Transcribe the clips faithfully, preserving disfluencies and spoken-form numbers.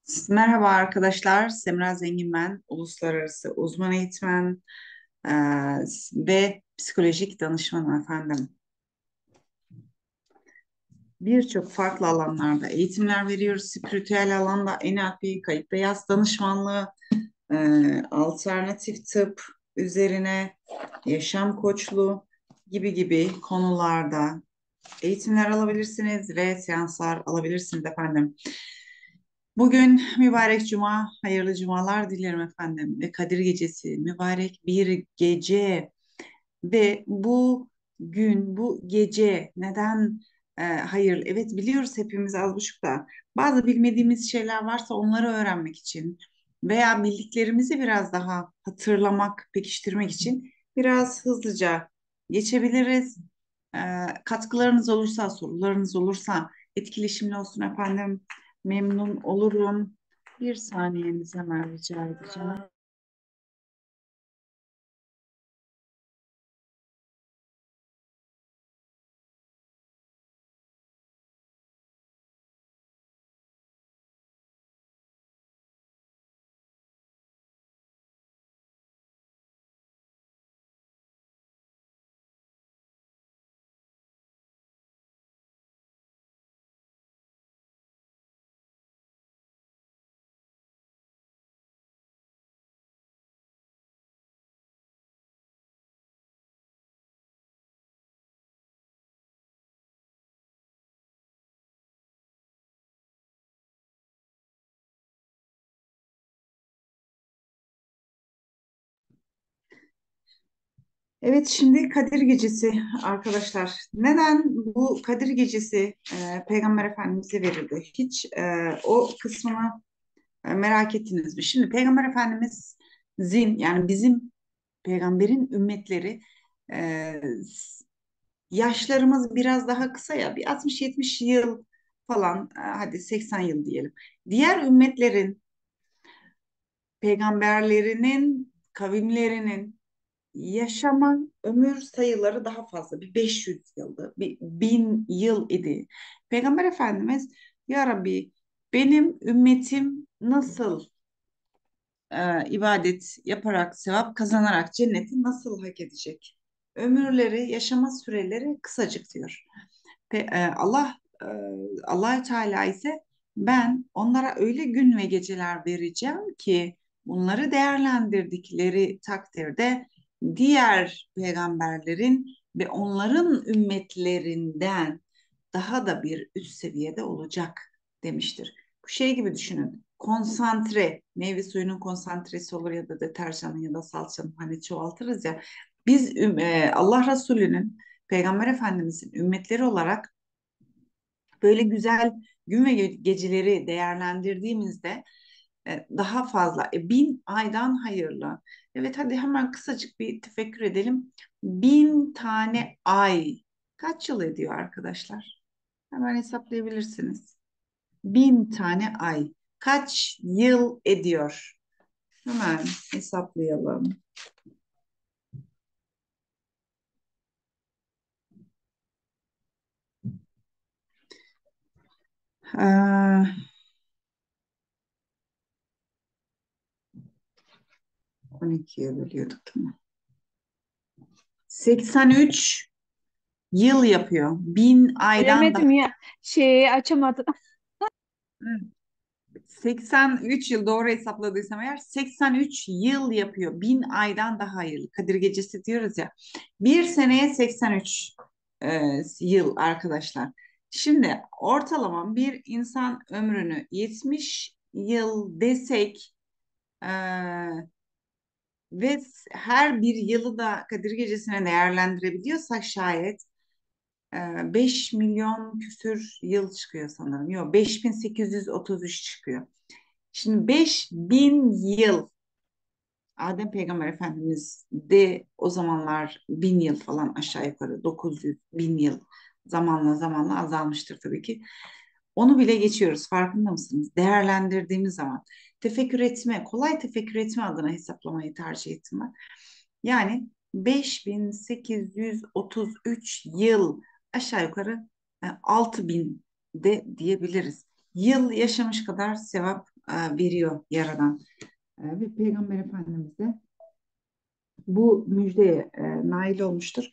Merhaba arkadaşlar, Semra Zengin ben, uluslararası uzman eğitmen eee, ve psikolojik danışmanım efendim. Birçok farklı alanlarda eğitimler veriyoruz. Spiritüel alanda N L P, kayıp beyaz danışmanlığı, eee, alternatif tıp üzerine yaşam koçluğu gibi gibi konularda eğitimler alabilirsiniz ve seanslar alabilirsiniz efendim. Bugün mübarek cuma, hayırlı cumalar dilerim efendim. Ve Kadir Gecesi, mübarek bir gece. Ve bu gün, bu gece neden e, hayırlı? Evet biliyoruz hepimiz az buçuk da. Bazı bilmediğimiz şeyler varsa onları öğrenmek için veya bildiklerimizi biraz daha hatırlamak, pekiştirmek için biraz hızlıca geçebiliriz. E, Katkılarınız olursa, sorularınız olursa etkileşimli olsun efendim. Memnun olurum. Bir saniyenizi hemen rica edeceğim. Evet, şimdi Kadir Gecesi arkadaşlar. Neden bu Kadir Gecesi e, Peygamber Efendimiz'e verildi? Hiç e, o kısmını e, merak ettiniz mi? Şimdi Peygamber Efendimiz'in yani bizim peygamberin ümmetleri e, yaşlarımız biraz daha kısa ya bir altmış yetmiş yıl falan e, hadi seksen yıl diyelim. Diğer ümmetlerin peygamberlerinin kavimlerinin yaşama ömür sayıları daha fazla. Bir beş yüz yıldı, bir bin yıl idi. Peygamber Efendimiz Ya Rabbi benim ümmetim nasıl e, ibadet yaparak, sevap kazanarak cenneti nasıl hak edecek? Ömürleri, yaşama süreleri kısacık diyor. Pe- e, Allah e, Allah Teala ise ben onlara öyle gün ve geceler vereceğim ki bunları değerlendirdikleri takdirde diğer peygamberlerin ve onların ümmetlerinden daha da bir üst seviyede olacak demiştir. Bu şey gibi düşünün. Konsantre, meyve suyunun konsantresi olur ya da deterjanın ya da salçanın hani çoğaltırız ya. Biz e, Allah Resulü'nün Peygamber Efendimizin ümmetleri olarak böyle güzel gün ve ge- geceleri değerlendirdiğimizde e, daha fazla e, bin aydan hayırlı. Evet hadi hemen kısacık bir tefekkür edelim. Bin tane ay kaç yıl ediyor arkadaşlar? Hemen hesaplayabilirsiniz. Bin tane ay kaç yıl ediyor? Hemen hesaplayalım. Ee, on ikiye bölüyorduk tamam. seksen üç yıl yapıyor. Bin aydan daha. Göremedim ya. Şeyi açamadım. seksen üç yıl doğru hesapladıysam eğer seksen üç yıl yapıyor. Bin aydan daha hayırlı. Kadir Gecesi diyoruz ya. Bir seneye seksen üç e, yıl arkadaşlar. Şimdi ortalama bir insan ömrünü yetmiş yıl desek e, ve her bir yılı da Kadir Gecesi'ne değerlendirebiliyorsak şayet e, beş milyon küsür yıl çıkıyor sanırım. Yok beş bin sekiz yüz otuz üç çıkıyor. Şimdi beş bin yıl Adem Peygamber Efendimiz de o zamanlar bin yıl falan aşağı yukarı dokuz yüz bin yıl zamanla zamanla azalmıştır tabii ki. Onu bile geçiyoruz farkında mısınız? Değerlendirdiğimiz zaman tefekkür etme, kolay tefekkür etme adına hesaplamayı tercih ettim ben. Yani beş bin sekiz yüz otuz üç yıl aşağı yukarı e, altı bin de diyebiliriz. Yıl yaşamış kadar sevap e, veriyor Yaradan. E, ve Peygamber Efendimiz de bu müjdeye e, nail olmuştur.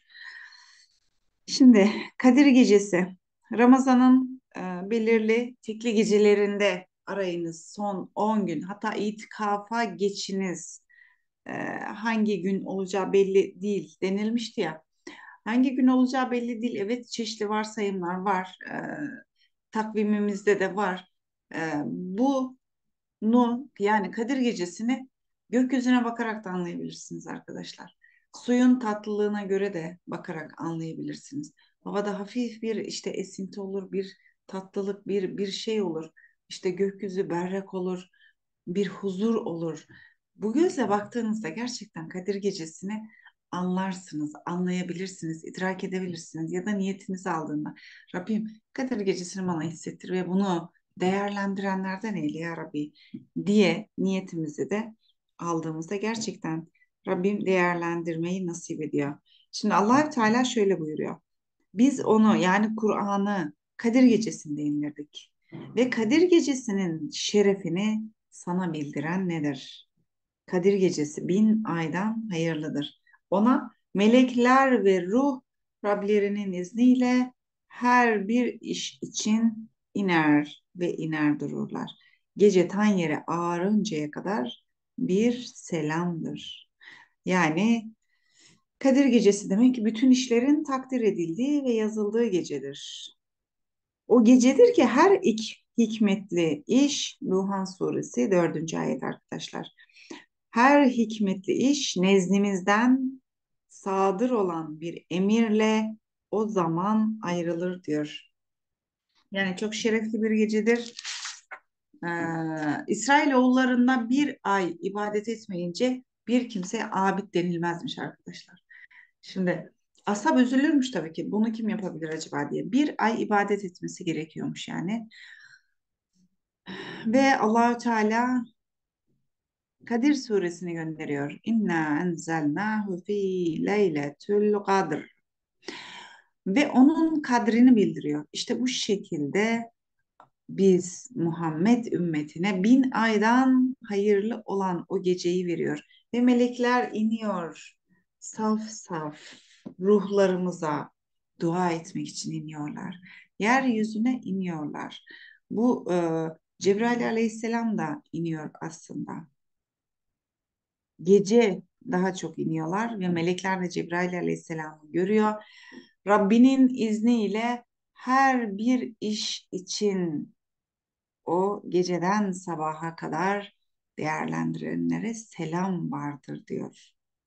Şimdi Kadir Gecesi, Ramazan'ın e, belirli tekli gecelerinde arayınız son on gün, hatta itikafa geçiniz. E, Hangi gün olacağı belli değil denilmişti ya. Hangi gün olacağı belli değil. Evet, çeşitli varsayımlar var. E, takvimimizde de var. E, bu Nu yani Kadir Gecesi'ni gökyüzüne bakarak da anlayabilirsiniz arkadaşlar. Suyun tatlılığına göre de bakarak anlayabilirsiniz. Havada hafif bir işte esinti olur, bir tatlılık, bir bir şey olur. İşte gökyüzü berrak olur, bir huzur olur. Bu gözle baktığınızda gerçekten Kadir Gecesi'ni anlarsınız, anlayabilirsiniz, idrak edebilirsiniz ya da niyetinizi aldığında Rabbim Kadir Gecesi'ni bana hissettir ve bunu değerlendirenlerden eyle ya Rabbi diye niyetimizi de aldığımızda gerçekten Rabbim değerlendirmeyi nasip ediyor. Şimdi Allahü Teala şöyle buyuruyor. Biz onu yani Kur'an'ı Kadir Gecesi'nde indirdik. Ve Kadir Gecesi'nin şerefini sana bildiren nedir? Kadir Gecesi bin aydan hayırlıdır. Ona melekler ve ruh Rablerinin izniyle her bir iş için iner ve iner dururlar. Gece tan yere ağarıncaya kadar bir selamdır. Yani Kadir Gecesi demek ki bütün işlerin takdir edildiği ve yazıldığı gecedir. O gecedir ki her iki hikmetli iş Duhan Suresi dördüncü ayet arkadaşlar. Her hikmetli iş nezdimizden sadır olan bir emirle o zaman ayrılır diyor. Yani çok şerefli bir gecedir. Ee, İsrailoğullarında bir ay ibadet etmeyince bir kimseye abid denilmezmiş arkadaşlar. Şimdi ashab üzülürmüş tabii ki. Bunu kim yapabilir acaba diye. Bir ay ibadet etmesi gerekiyormuş yani. Ve Allahü Teala Kadir suresini gönderiyor. İnna enzelnahu fi leyletul kadr. Ve onun kadrini bildiriyor. İşte bu şekilde biz Muhammed ümmetine bin aydan hayırlı olan o geceyi veriyor. Ve melekler iniyor. Saf saf ruhlarımıza dua etmek için iniyorlar. Yeryüzüne iniyorlar. Bu e, Cebrail aleyhisselam da iniyor aslında. Gece daha çok iniyorlar ve melekler de Cebrail aleyhisselamı görüyor. Rabbinin izniyle her bir iş için o geceden sabaha kadar değerlendirenlere selam vardır diyor.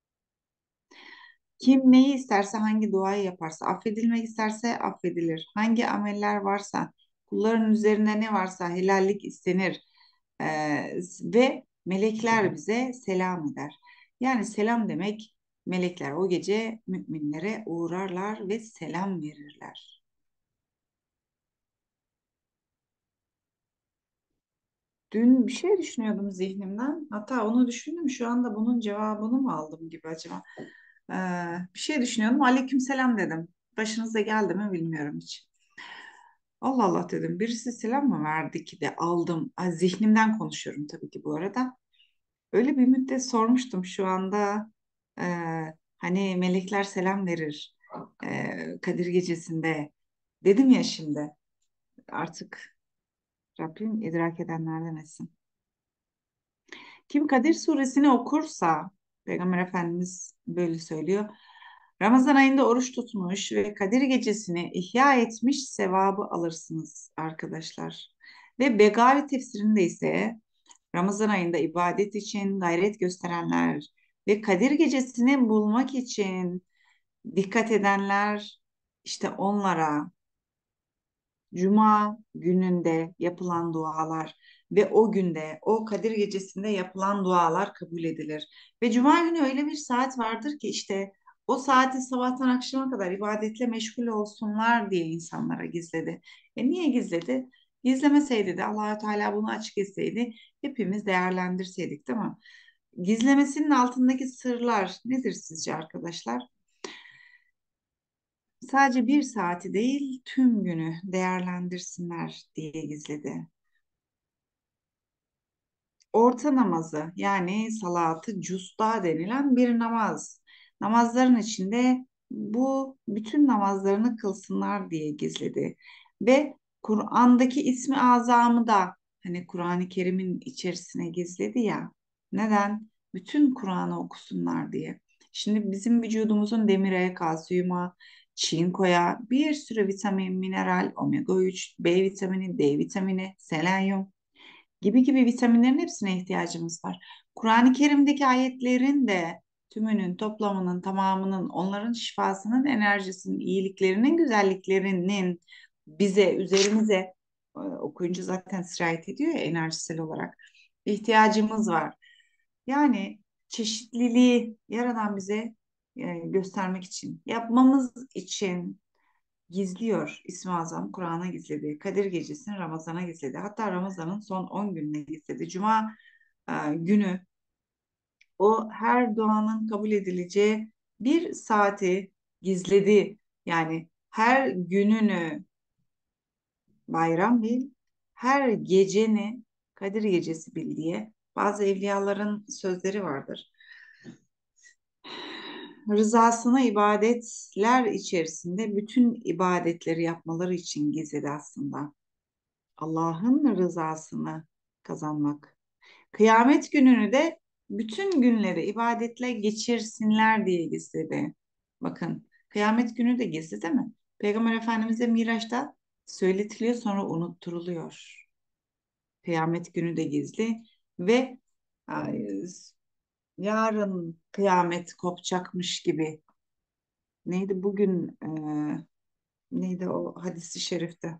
Kim neyi isterse, hangi duayı yaparsa, affedilmek isterse affedilir. Hangi ameller varsa, kulların üzerinde ne varsa helallik istenir. Ee, ve melekler bize selam eder. Yani selam demek melekler o gece müminlere uğrarlar ve selam verirler. Dün bir şey düşünüyordum zihnimden. Hatta onu düşündüm. Şu anda bunun cevabını mı aldım gibi acaba? Ee, Bir şey düşünüyordum. Aleykümselam dedim. Başınıza geldi mi bilmiyorum hiç. Allah Allah dedim. Birisi selam mı verdi ki de aldım. Ay, zihnimden konuşuyorum tabii ki bu arada. Öyle bir müddet sormuştum şu anda. e, Hani melekler selam verir e, Kadir Gecesi'nde. Dedim ya şimdi artık Rabbim idrak edenlerden etsin. Kim Kadir suresini okursa, Peygamber Efendimiz böyle söylüyor. Ramazan ayında oruç tutmuş ve Kadir gecesini ihya etmiş sevabı alırsınız arkadaşlar. Ve Begavi tefsirinde ise Ramazan ayında ibadet için gayret gösterenler ve Kadir gecesini bulmak için dikkat edenler işte onlara Cuma gününde yapılan dualar ve o günde, o Kadir Gecesi'nde yapılan dualar kabul edilir. Ve Cuma günü öyle bir saat vardır ki işte o saati sabahtan akşama kadar ibadetle meşgul olsunlar diye insanlara gizledi. E niye gizledi? Gizlemeseydi de Allah Teala bunu açık etseydi hepimiz değerlendirseydik, değil mi? Gizlemesinin altındaki sırlar nedir sizce arkadaşlar? Sadece bir saati değil tüm günü değerlendirsinler diye gizledi. orta namazı yani salatı custa denilen bir namaz. Namazların içinde bu bütün namazlarını kılsınlar diye gizledi. Ve Kur'an'daki ismi azamı da hani Kur'an-ı Kerim'in içerisine gizledi ya. Neden? Bütün Kur'an'ı okusunlar diye. Şimdi bizim vücudumuzun demire, kalsiyuma, çinkoya, bir sürü vitamin, mineral, omega üç, B vitamini, D vitamini, selenyum gibi gibi vitaminlerin hepsine ihtiyacımız var. Kur'an-ı Kerim'deki ayetlerin de tümünün, toplamının, tamamının, onların şifasının, enerjisinin, iyiliklerinin, güzelliklerinin bize, üzerimize e, okuyunca zaten sirayet ediyor ya enerjisel olarak ihtiyacımız var. Yani çeşitliliği Yaradan bize e, göstermek için, yapmamız için gizliyor. İsmi Azam Kur'an'a gizledi. Kadir Gecesi'ni Ramazan'a gizledi. Hatta Ramazan'ın son on gününe gizledi. Cuma e, günü o her duanın kabul edileceği bir saati gizledi. Yani her gününü bayram bil, her geceni Kadir Gecesi bil diye bazı evliyaların sözleri vardır. Rızasına ibadetler içerisinde bütün ibadetleri yapmaları için gizledi aslında. Allah'ın rızasını kazanmak. Kıyamet gününü de bütün günleri ibadetle geçirsinler diye gizledi. Bakın, kıyamet günü de gizli değil mi? Peygamber Efendimiz'e Miraç'ta söyletiliyor sonra unutturuluyor. Kıyamet günü de gizli ve ay, yarın kıyamet kopacakmış gibi. Neydi bugün e, neydi o hadisi şerifte?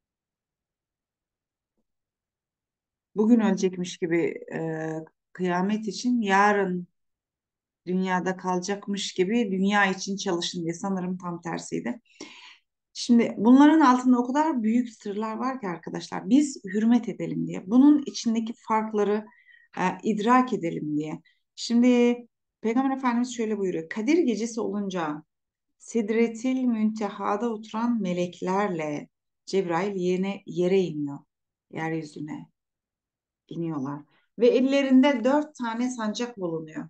Bugün ölecekmiş gibi e, kıyamet için yarın dünyada kalacakmış gibi dünya için çalışın diye sanırım tam tersiydi. Şimdi bunların altında o kadar büyük sırlar var ki arkadaşlar biz hürmet edelim diye bunun içindeki farkları e, idrak edelim diye. Şimdi Peygamber Efendimiz şöyle buyuruyor. Kadir gecesi olunca Sidretil Münteha'da oturan meleklerle Cebrail yine yere iniyor. Yeryüzüne iniyorlar. Ve ellerinde dört tane sancak bulunuyor.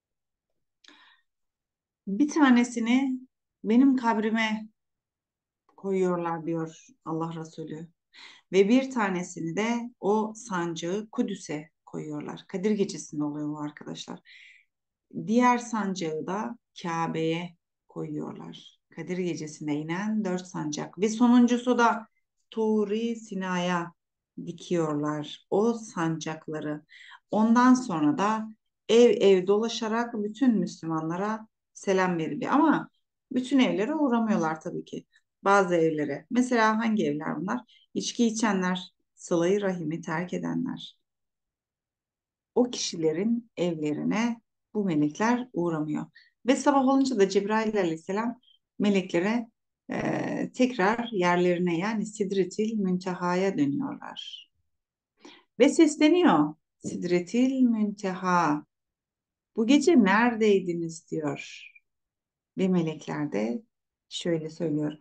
Bir tanesini benim kabrime koyuyorlar diyor Allah Resulü. Ve bir tanesini de o sancağı Kudüs'e koyuyorlar. Kadir Gecesi'nde oluyor bu arkadaşlar. Diğer sancağı da Kabe'ye koyuyorlar. Kadir Gecesi'nde inen dört sancak. Ve sonuncusu da Turi Sina'ya dikiyorlar o sancakları. Ondan sonra da ev ev dolaşarak bütün Müslümanlara selam veriliyor. Ama bütün evlere uğramıyorlar tabii ki. Bazı evlere. Mesela hangi evler bunlar? İçki içenler, sıla rahimi terk edenler, o kişilerin evlerine bu melekler uğramıyor. Ve sabah olunca da Cebrail aleyhisselam meleklere e, tekrar yerlerine yani Sidretil Münteha'ya dönüyorlar. Ve sesleniyor. Sidretil Münteha. Bu gece neredeydiniz diyor. Ve melekler de şöyle söylüyor.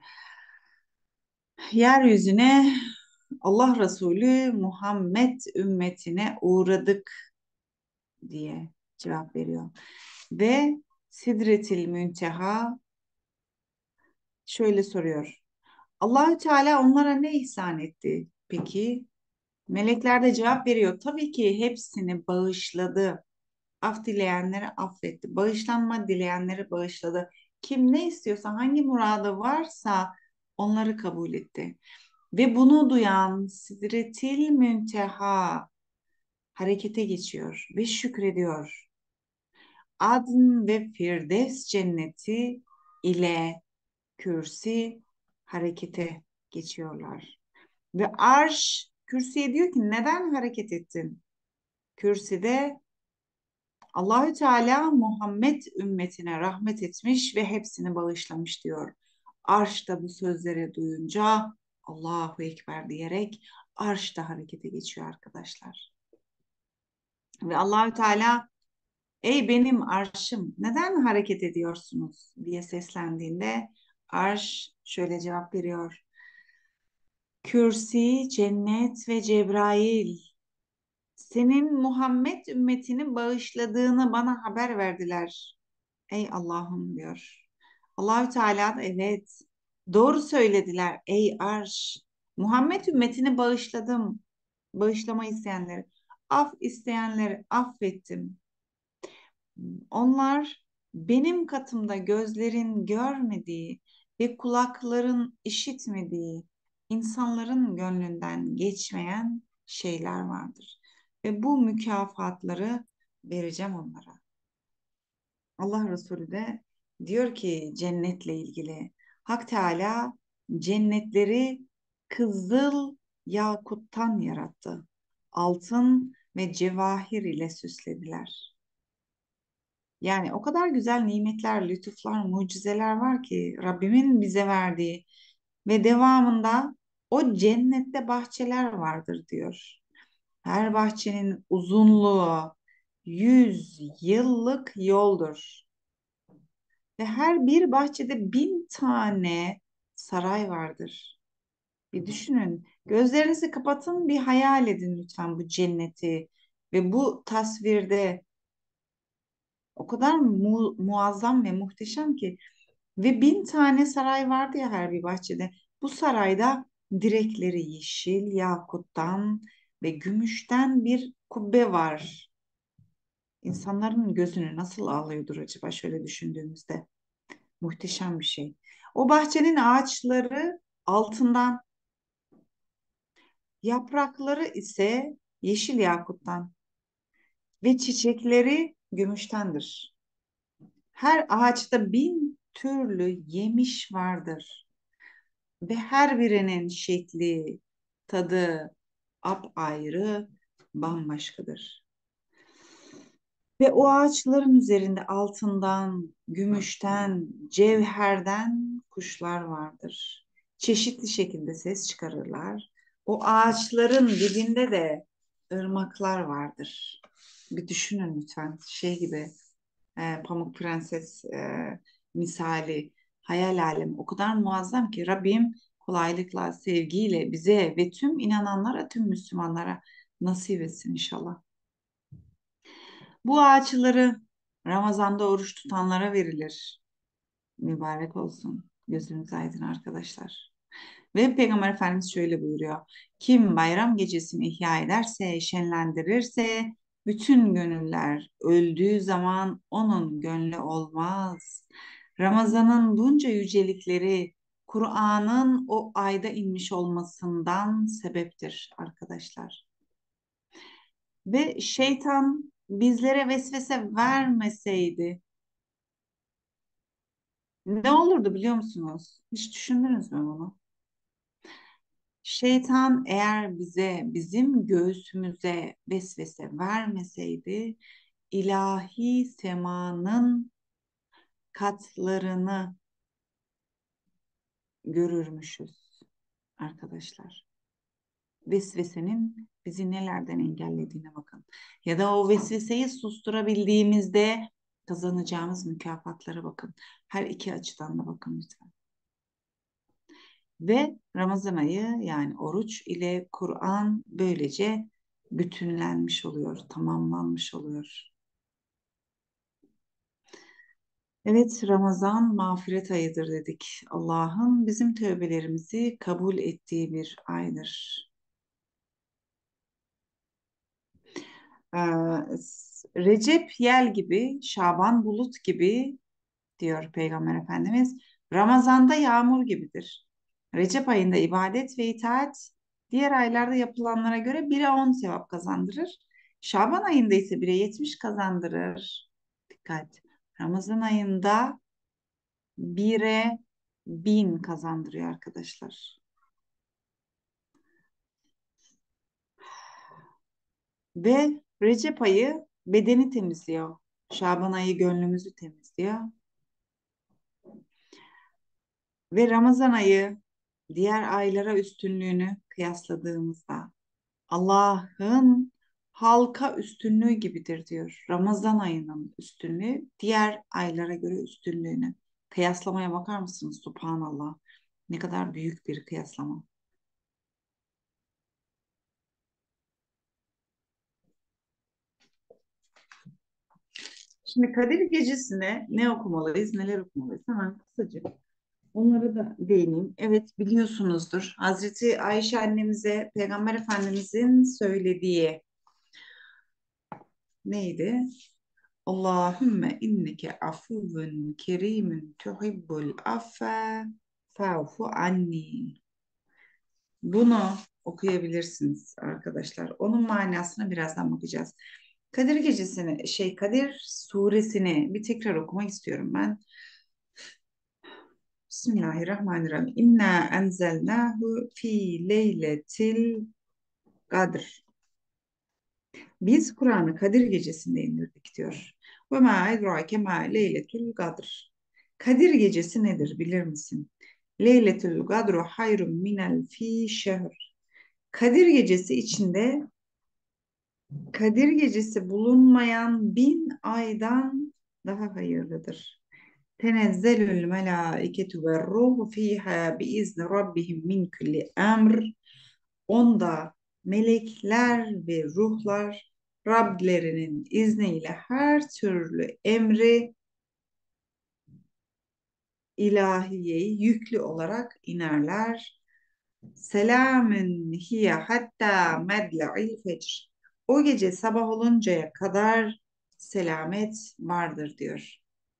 Yeryüzüne Allah Resulü Muhammed ümmetine uğradık diye cevap veriyor. Ve Sidretil Münteha şöyle soruyor. Allahü Teala onlara ne ihsan etti? Peki melekler de cevap veriyor. Tabii ki hepsini bağışladı. Af dileyenleri affetti. Bağışlanma dileyenleri bağışladı. Kim ne istiyorsa, hangi muradı varsa onları kabul etti. Ve bunu duyan Sidretil Münteha harekete geçiyor ve şükrediyor. Adn ve Firdevs cenneti ile kürsi harekete geçiyorlar. Ve arş kürsüye diyor ki neden hareket ettin? Kürsüde Allahü Teala Muhammed ümmetine rahmet etmiş ve hepsini bağışlamış diyor. Arş da bu sözleri duyunca Allahu Ekber diyerek arş da harekete geçiyor arkadaşlar. Ve Allahü Teala ey benim arşım neden hareket ediyorsunuz diye seslendiğinde arş şöyle cevap veriyor. Kürsi, cennet ve Cebrail senin Muhammed ümmetini bağışladığını bana haber verdiler. Ey Allah'ım diyor. Allahü Teala da evet doğru söylediler ey arş. Muhammed ümmetini bağışladım. Bağışlama isteyenleri, af isteyenleri affettim. Onlar benim katımda gözlerin görmediği ve kulakların işitmediği, insanların gönlünden geçmeyen şeyler vardır. Ve bu mükafatları vereceğim onlara. Allah Resulü de diyor ki cennetle ilgili Hak Teala cennetleri kızıl yakuttan yarattı. Altın ve cevahir ile süslediler. Yani o kadar güzel nimetler, lütuflar, mucizeler var ki Rabbimin bize verdiği ve devamında o cennette bahçeler vardır diyor. Her bahçenin uzunluğu yüz yıllık yoldur. Ve her bir bahçede bin tane saray vardır. Bir düşünün. Gözlerinizi kapatın, bir hayal edin lütfen bu cenneti. Ve bu tasvirde o kadar mu- muazzam ve muhteşem ki. Ve bin tane saray vardı ya her bir bahçede. Bu sarayda direkleri yeşil, yakuttan ve gümüşten bir kubbe var. İnsanların gözünü nasıl ağlıyordur acaba şöyle düşündüğümüzde? Muhteşem bir şey. O bahçenin ağaçları altından, yaprakları ise yeşil yakuttan ve çiçekleri gümüştendir. Her ağaçta bin türlü yemiş vardır ve her birinin şekli, tadı apayrı, bambaşkadır. Ve o ağaçların üzerinde altından, gümüşten, cevherden kuşlar vardır. Çeşitli şekilde ses çıkarırlar. O ağaçların dibinde de ırmaklar vardır. Bir düşünün lütfen şey gibi e, Pamuk Prenses e, misali hayal alemi o kadar muazzam ki Rabbim kolaylıkla, sevgiyle bize ve tüm inananlara, tüm Müslümanlara nasip etsin inşallah. Bu ağaçları Ramazan'da oruç tutanlara verilir. Mübarek olsun. Gözünüz aydın arkadaşlar. Ve Peygamber Efendimiz şöyle buyuruyor. Kim bayram gecesini ihya ederse, şenlendirirse bütün gönüller öldüğü zaman onun gönlü olmaz. Ramazan'ın bunca yücelikleri Kur'an'ın o ayda inmiş olmasından sebeptir arkadaşlar. Ve şeytan bizlere vesvese vermeseydi ne olurdu biliyor musunuz? Hiç düşündünüz mü bunu? Şeytan eğer bize, bizim göğsümüze vesvese vermeseydi, ilahi semanın katlarını görürmüşüz arkadaşlar. Vesvesenin bizi nelerden engellediğine bakın. Ya da o vesveseyi susturabildiğimizde kazanacağımız mükafatlara bakın. Her iki açıdan da bakın lütfen. Ve Ramazan ayı yani oruç ile Kur'an böylece bütünlenmiş oluyor, tamamlanmış oluyor. Evet, Ramazan mağfiret ayıdır dedik. Allah'ın bizim tövbelerimizi kabul ettiği bir aydır. Ee, Recep yel gibi, Şaban bulut gibi diyor Peygamber Efendimiz. Ramazan'da yağmur gibidir. Recep ayında ibadet ve itaat diğer aylarda yapılanlara göre bire on sevap kazandırır. Şaban ayında ise bire yetmiş kazandırır. Dikkat. Ramazan ayında bire bin kazandırıyor arkadaşlar. Ve Recep ayı bedeni temizliyor. Şaban ayı gönlümüzü temizliyor. Ve Ramazan ayı diğer aylara üstünlüğünü kıyasladığımızda Allah'ın halka üstünlüğü gibidir diyor. Ramazan ayının üstünlüğü diğer aylara göre üstünlüğünü. Kıyaslamaya bakar mısınız? Subhanallah. Ne kadar büyük bir kıyaslama. Şimdi Kadir Gecesi'ne ne okumalıyız, neler okumalıyız? Hemen kısaca onlara da değineyim. Evet biliyorsunuzdur. Hazreti Ayşe annemize Peygamber Efendimizin söylediği neydi? Allahümme inneke afuvun kerimun tuhibbul affe fa'fu anni. Bunu okuyabilirsiniz arkadaşlar. Onun manasına birazdan bakacağız. Kadir Gecesi'ni, şey Kadir suresini bir tekrar okumak istiyorum ben. Bismillahirrahmanirrahim. İnna enzelnahu fi leyletil kadr. Biz Kur'an'ı Kadir Gecesi'nde indirdik diyor. Ve ma edrake ma leyletul kadr. Kadir Gecesi nedir bilir misin? Leyletul kadru hayrun minel fi şehr. Kadir Gecesi içinde Kadir Gecesi bulunmayan bin aydan daha hayırlıdır. Tenezzelül melâiketu ve ruhu fiha biizni rabbihim min kulli emr. Onda melekler ve ruhlar Rablerinin izniyle her türlü emri ilahiyeyi yüklü olarak inerler. Selamün hiye hatta medla'il fecr. O gece sabah oluncaya kadar selamet vardır diyor.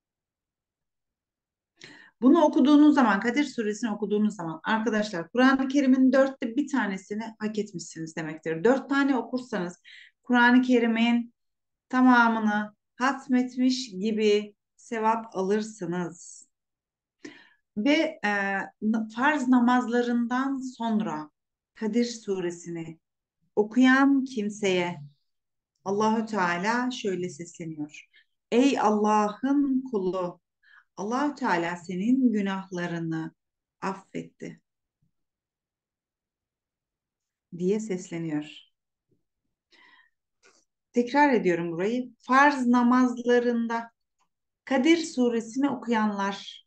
Bunu okuduğunuz zaman, Kadir Suresini okuduğunuz zaman arkadaşlar Kur'an-ı Kerim'in dörtte bir tanesini hak etmişsiniz demektir. Dört tane okursanız Kur'an-ı Kerim'in tamamını hatmetmiş gibi sevap alırsınız. Ve e, farz namazlarından sonra Kadir Suresini okuyan kimseye Allahü Teala şöyle sesleniyor. Ey Allah'ın kulu, Allahü Teala senin günahlarını affetti diye sesleniyor. Tekrar ediyorum burayı. Farz namazlarında Kadir suresini okuyanlar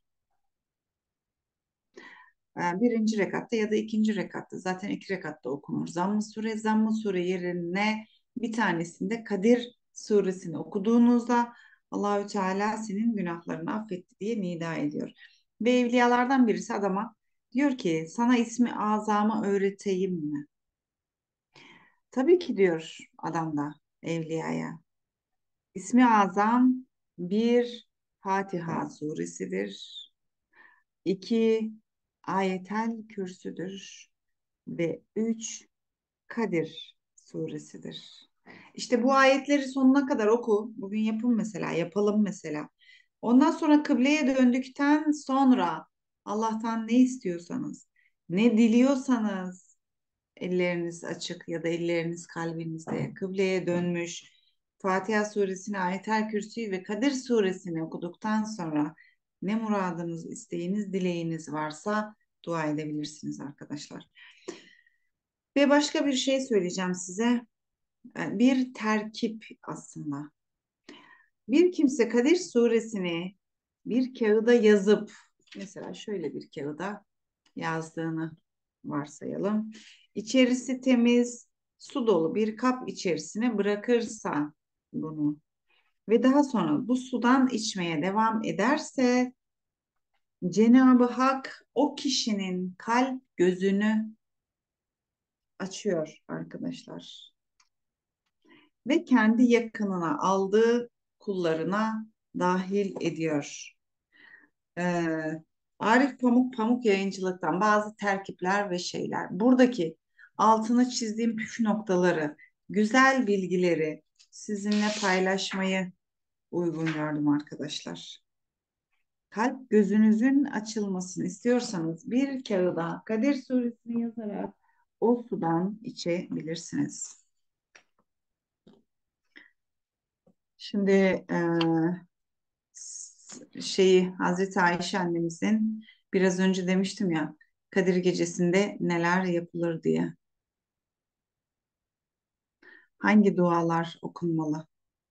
e, birinci rekatta ya da ikinci rekatta zaten iki rekatta okunur. Zamm-ı sure, zamm-ı sure yerine bir tanesinde Kadir suresini okuduğunuzda Allahü Teala senin günahlarını affetti diye nida ediyor. Ve evliyalardan birisi adama diyor ki sana ismi azamı öğreteyim mi? Tabii ki diyor adam da evliyaya. İsmi azam bir Fatiha suresidir. İki Ayetel Kürsüdür ve üç Kadir suresidir. İşte bu ayetleri sonuna kadar oku. Bugün yapın mesela, yapalım mesela. Ondan sonra kıbleye döndükten sonra Allah'tan ne istiyorsanız, ne diliyorsanız elleriniz açık ya da elleriniz kalbinizde kıbleye dönmüş Fatiha suresini, Ayetel Kürsü'yü ve Kadir suresini okuduktan sonra ne muradınız, isteğiniz, dileğiniz varsa dua edebilirsiniz arkadaşlar. Ve başka bir şey söyleyeceğim size. E, Bir terkip aslında. Bir kimse Kadir suresini bir kağıda yazıp mesela şöyle bir kağıda yazdığını varsayalım. İçerisi temiz, su dolu bir kap içerisine bırakırsa bunu ve daha sonra bu sudan içmeye devam ederse Cenab-ı Hak o kişinin kalp gözünü açıyor arkadaşlar ve kendi yakınına aldığı kullarına dahil ediyor. Ee, Arif Pamuk Pamuk Yayıncılık'tan bazı terkipler ve şeyler. Buradaki altını çizdiğim püf noktaları, güzel bilgileri sizinle paylaşmayı uygun gördüm arkadaşlar. Kalp gözünüzün açılmasını istiyorsanız bir kağıda Kadir Suresini yazarak o sudan içebilirsiniz. Şimdi e, şeyi Hazreti Ayşe annemizin biraz önce demiştim ya Kadir Gecesi'nde neler yapılır diye. Hangi dualar okunmalı?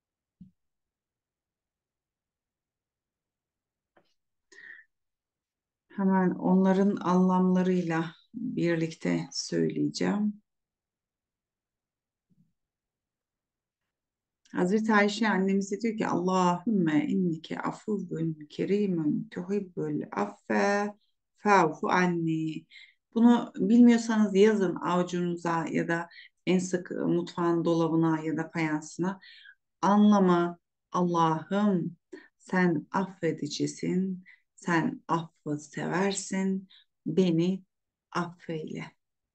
Hemen onların anlamlarıyla birlikte söyleyeceğim. Hazreti Ayşe annemize diyor ki Allahümme inneke afuvun kerimun tuhibbul affe fa'fu anni. Bunu bilmiyorsanız yazın avucunuza ya da en sık mutfağın dolabına ya da fayansına. Anlama Allah'ım sen affedicisin, sen affı seversin, beni affeyle.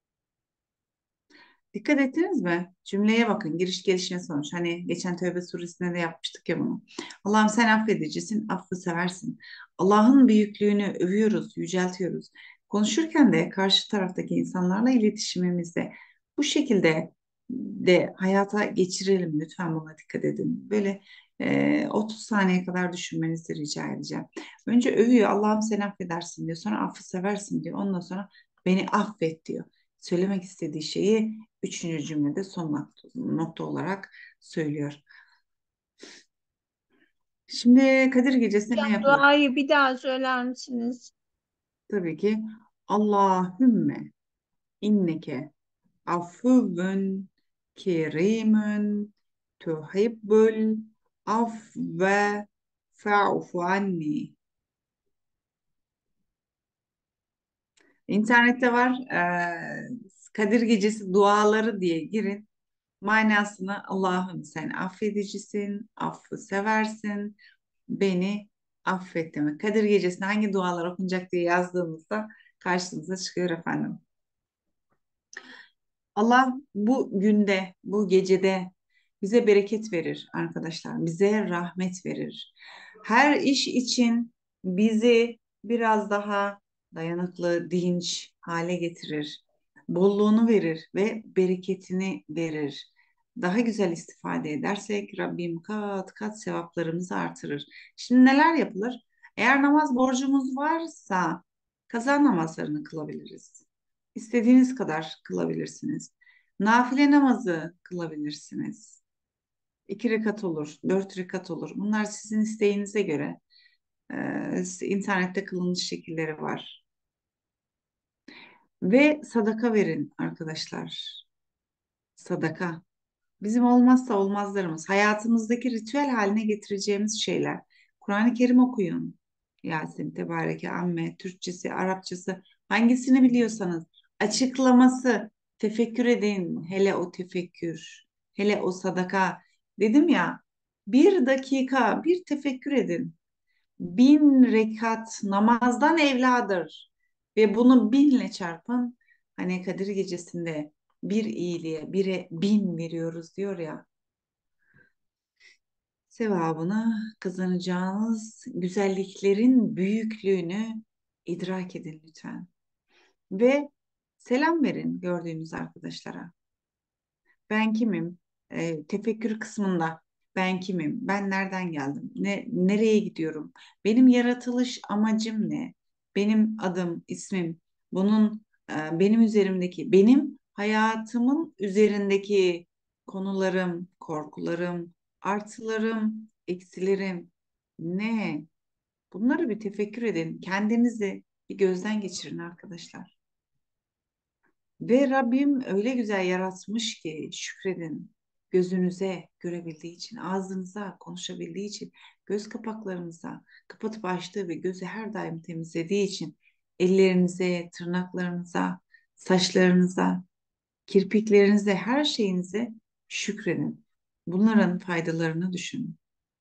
Dikkat ettiniz mi? Cümleye bakın. Giriş gelişme sonuç. Hani geçen Tövbe suresinde de yapmıştık ya bunu. Allah'ım sen affedicisin, affı seversin. Allah'ın büyüklüğünü övüyoruz, yüceltiyoruz. Konuşurken de karşı taraftaki insanlarla iletişimimizde bu şekilde de hayata geçirelim. Lütfen buna dikkat edin. Böyle e, otuz saniye kadar düşünmenizi rica edeceğim. Önce övüyor. Allah'ım sen affedersin diyor. Sonra affı seversin diyor. Ondan sonra beni affet diyor. Söylemek istediği şeyi üçüncü cümlede son nokta, nokta olarak söylüyor. Şimdi Kadir Gecesi'nde ne Hocam yapılır? duayı bir daha söyler misiniz? Tabii ki Allahümme inneke afuvun kerimun tuhibbul afve fa'fu anni. İnternette var. Ee, Kadir Gecesi duaları diye girin. Manasını Allah'ım sen affedicisin, affı seversin, beni affet demek. Kadir Gecesi'nde hangi dualar okunacak diye yazdığımızda karşınıza çıkıyor efendim. Allah bu günde, bu gecede bize bereket verir arkadaşlar. Bize rahmet verir. Her iş için bizi biraz daha dayanıklı, dinç hale getirir. Bolluğunu verir ve bereketini verir. Daha güzel istifade edersek Rabbim kat kat sevaplarımızı artırır. Şimdi neler yapılır? Eğer namaz borcumuz varsa kaza namazlarını kılabiliriz. İstediğiniz kadar kılabilirsiniz. Nafile namazı kılabilirsiniz. İki rekat olur, dört rekat olur. Bunlar sizin isteğinize göre. Ee, internette kılınış şekilleri var. Ve sadaka verin arkadaşlar. Sadaka. Bizim olmazsa olmazlarımız, hayatımızdaki ritüel haline getireceğimiz şeyler. Kur'an-ı Kerim okuyun. Yasin, Tebareke, Amme, Türkçesi, Arapçası, hangisini biliyorsanız. Açıklaması, tefekkür edin. Hele o tefekkür, hele o sadaka. Dedim ya, bir dakika bir tefekkür edin. Bin rekat namazdan evladır. Ve bunu binle çarpın. Hani Kadir Gecesi'nde bir iyiliğe, bire bin veriyoruz diyor ya. Sevabını kazanacağınız güzelliklerin büyüklüğünü idrak edin lütfen. Ve selam verin gördüğünüz arkadaşlara. Ben kimim? E, tefekkür kısmında ben kimim? Ben nereden geldim? Ne, nereye gidiyorum? Benim yaratılış amacım ne? Benim adım, ismim, bunun e, benim üzerimdeki, benim hayatımın üzerindeki konularım, korkularım, artılarım, eksilerim ne? Bunları bir tefekkür edin. Kendinizi bir gözden geçirin arkadaşlar. Ve Rabbim öyle güzel yaratmış ki şükredin. Gözünüze görebildiği için, ağzınıza konuşabildiği için, göz kapaklarınıza kapatıp açtığı ve gözü her daim temizlediği için ellerinize, tırnaklarınıza, saçlarınıza, kirpiklerinize, her şeyinize şükredin. Bunların faydalarını düşünün.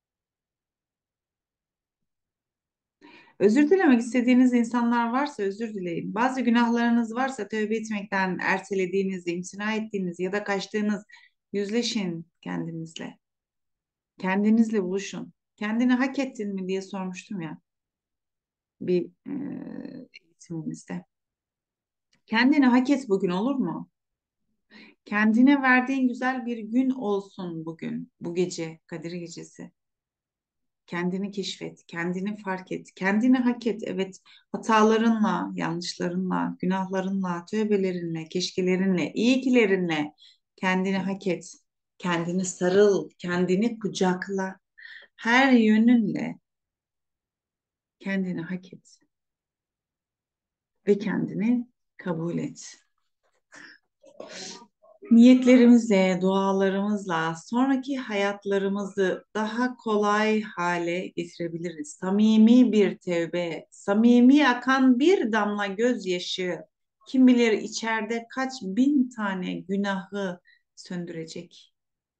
Özür dilemek istediğiniz insanlar varsa özür dileyin. Bazı günahlarınız varsa tövbe etmekten ertelediğiniz, imtina ettiğiniz ya da kaçtığınız yüzleşin kendinizle. Kendinizle buluşun. Kendini hak ettin mi diye sormuştum ya bir e, eğitimimizde. Kendini hak et bugün olur mu? Kendine verdiğin güzel bir gün olsun bugün, bu gece, Kadir Gecesi. Kendini keşfet, kendini fark et, kendini hak et. Evet, hatalarınla, yanlışlarınla, günahlarınla, tövbelerinle, keşkelerinle, iyikilerinle kendini hak et. Kendini sarıl, kendini kucakla. Her yönünle kendini hak et ve kendini kabul et. niyetlerimizle, dualarımızla sonraki hayatlarımızı daha kolay hale getirebiliriz. Samimi bir tevbe, samimi akan bir damla gözyaşı, kim bilir içeride kaç bin tane günahı söndürecek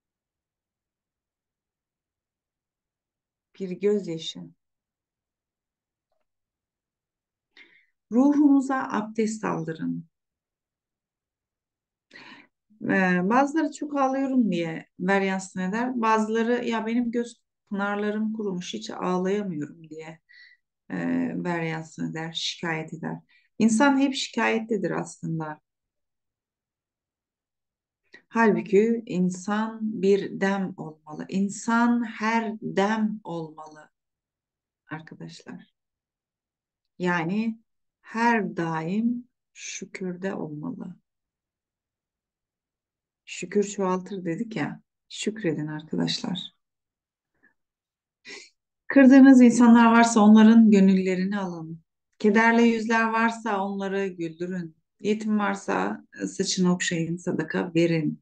bir gözyaşı. Ruhumuza abdest aldırın. Ee, bazıları çok ağlıyorum diye varyansın eder. Bazıları ya benim göz pınarlarım kurumuş hiç ağlayamıyorum diye e, varyansın eder, şikayet eder. İnsan hep şikayettedir aslında. Halbuki insan bir dem olmalı. İnsan her dem olmalı arkadaşlar. Yani her daim şükürde olmalı. Şükür çoğaltır dedik ya. Şükredin arkadaşlar. Kırdığınız insanlar varsa onların gönüllerini alın. Kederli yüzler varsa onları güldürün. Yetim varsa e, saçını okşayın, sadaka verin.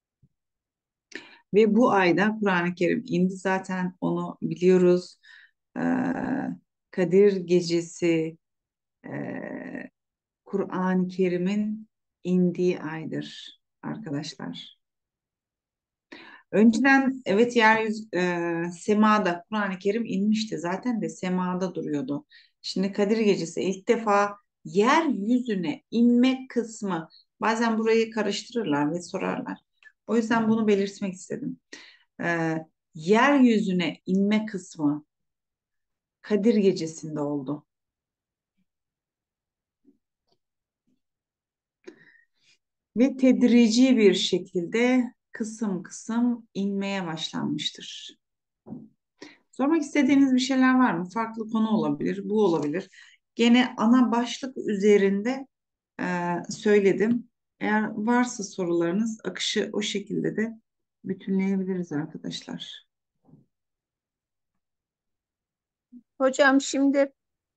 Ve bu ayda Kur'an-ı Kerim indi zaten onu biliyoruz. Ee, Kadir Gecesi e, Kur'an-ı Kerim'in indiği aydır arkadaşlar. Önceden evet yeryüzü e, semada Kur'an-ı Kerim inmişti zaten de semada duruyordu. Şimdi Kadir Gecesi ilk defa yeryüzüne inme kısmı bazen burayı karıştırırlar ve sorarlar. O yüzden bunu belirtmek istedim. E, Yeryüzüne inme kısmı Kadir Gecesi'nde oldu. Ve tedrici bir şekilde kısım kısım inmeye başlanmıştır. Sormak istediğiniz bir şeyler var mı? Farklı konu olabilir, bu olabilir. Gene ana başlık üzerinde e, söyledim. Eğer varsa sorularınız akışı o şekilde de bütünleyebiliriz arkadaşlar. Hocam şimdi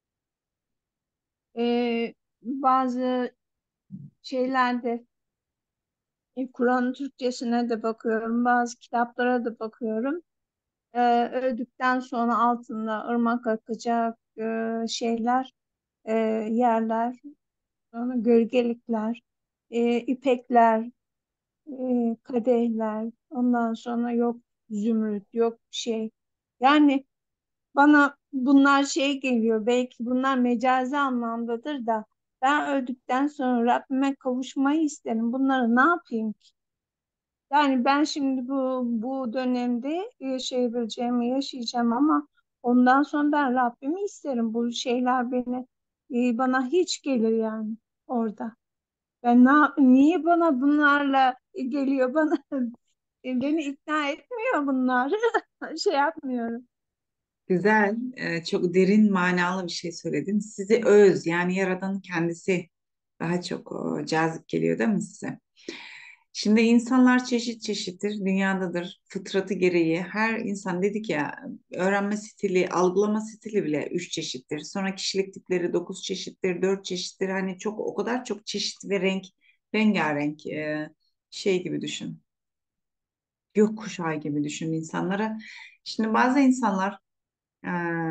e, bazı şeylerde e, Kur'an Türkçesine de bakıyorum, bazı kitaplara da bakıyorum. E, öldükten sonra altında ırmak akacak e, şeyler, e, yerler, sonra gölgelikler, e, ipekler, e, kadehler, ondan sonra yok zümrüt, yok şey. Yani bana bunlar şey geliyor, belki bunlar mecazi anlamdadır da ben öldükten sonra Rabbime kavuşmayı isterim. Bunları ne yapayım ki? Yani ben şimdi bu bu dönemde yaşayabileceğimi yaşayacağım ama ondan sonra ben Rabbimi isterim. Bu şeyler beni e, bana hiç gelir yani orada. Ben ne yap- niye bana bunlarla geliyor bana e, beni ikna etmiyor bunlar. Şey yapmıyorum. Güzel, e, çok derin manalı bir şey söyledin. Sizi öz yani Yaradan'ın kendisi daha çok o, cazip geliyor değil mi size? Şimdi insanlar çeşit çeşittir, dünyadadır, fıtratı gereği. Her insan dedik ya, öğrenme stili, algılama stili bile üç çeşittir. Sonra kişilik tipleri dokuz çeşittir, dört çeşittir. Hani çok o kadar çok çeşit ve renk, rengarenk e, şey gibi düşün. Gökkuşağı gibi düşün insanlara. Şimdi bazı insanlar e,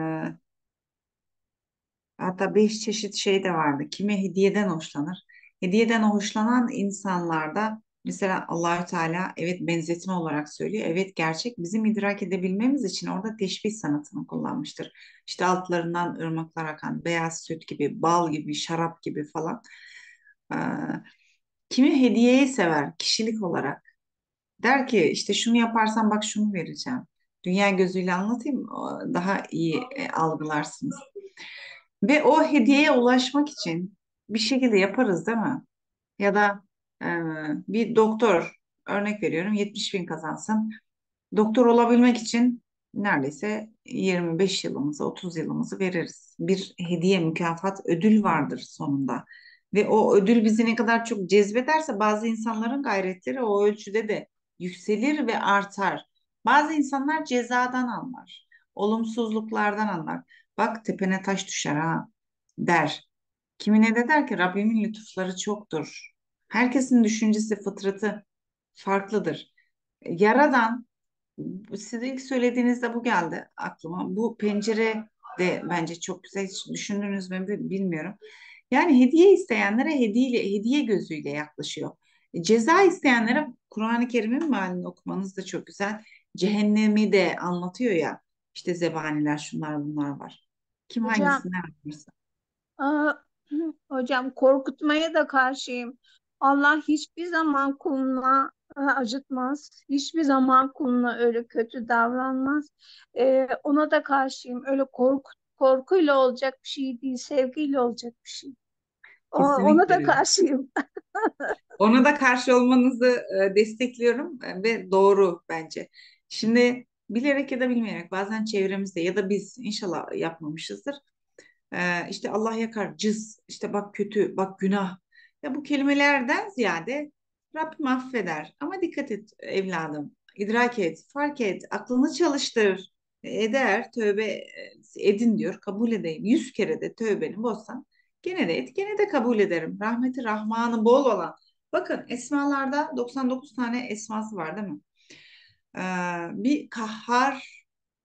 hatta beş çeşit şey de vardı. Kimi hediyeden hoşlanır. Hediyeden hoşlanan insanlarda mesela Allahü Teala evet benzetme olarak söylüyor. Evet gerçek bizim idrak edebilmemiz için orada teşbih sanatını kullanmıştır. İşte altlarından ırmaklar akan beyaz süt gibi, bal gibi, şarap gibi falan. Ee, Kimi hediyeyi sever kişilik olarak. Der ki işte şunu yaparsan bak şunu vereceğim. Dünya gözüyle anlatayım daha iyi e, algılarsınız. Ve o hediyeye ulaşmak için bir şekilde yaparız değil mi? Ya da e, bir doktor örnek veriyorum yetmiş bin kazansın. Doktor olabilmek için neredeyse yirmi beş yılımızı otuz yılımızı veririz. Bir hediye, mükafat, ödül vardır sonunda. Ve o ödül bizi ne kadar çok cezbederse bazı insanların gayretleri o ölçüde de yükselir ve artar. Bazı insanlar cezadan anlar, olumsuzluklardan anlar. Bak tepene taş düşer ha der. Kimine de der ki Rabbimin lütufları çoktur. Herkesin düşüncesi, fıtratı. farklıdır. Yaradan, siz ilk söylediğinizde bu geldi aklıma. Bu pencere de bence çok güzel. Hiç düşündünüz mü bilmiyorum. Yani hediye isteyenlere hediye, hediye gözüyle yaklaşıyor. E, Ceza isteyenlere Kur'an-ı Kerim'in mealini okumanız da çok güzel. Cehennemi de anlatıyor ya. İşte zebaniler, şunlar bunlar var. Kim Hocam, hangisini yapmışsa. aa, hocam korkutmaya da karşıyım. Allah hiçbir zaman kuluna e, acıtmaz. Hiçbir zaman kuluna öyle kötü davranmaz. Ee, ona da karşıyım. Öyle korku, korkuyla olacak bir şey değil, sevgiyle olacak bir şey. O- ona Kesinlikle da öyle. karşıyım. Ona da karşı olmanızı e, destekliyorum e, ve doğru bence. Şimdi bilerek ya da bilmeyerek bazen çevremizde ya da biz inşallah yapmamışızdır. Ee, işte Allah yakar, cız, işte bak kötü, bak günah. Ya bu kelimelerden ziyade Rabbim affeder. Ama dikkat et evladım, idrak et, fark et, aklını çalıştır, e, eder, tövbe e, edin diyor, kabul edeyim. Yüz kere de tövbeni bozsan, gene de et, gene de kabul ederim. Rahmeti Rahmanı bol olan. Bakın esmalarda doksan dokuz tane esması var değil mi? Ee, bir kahhar,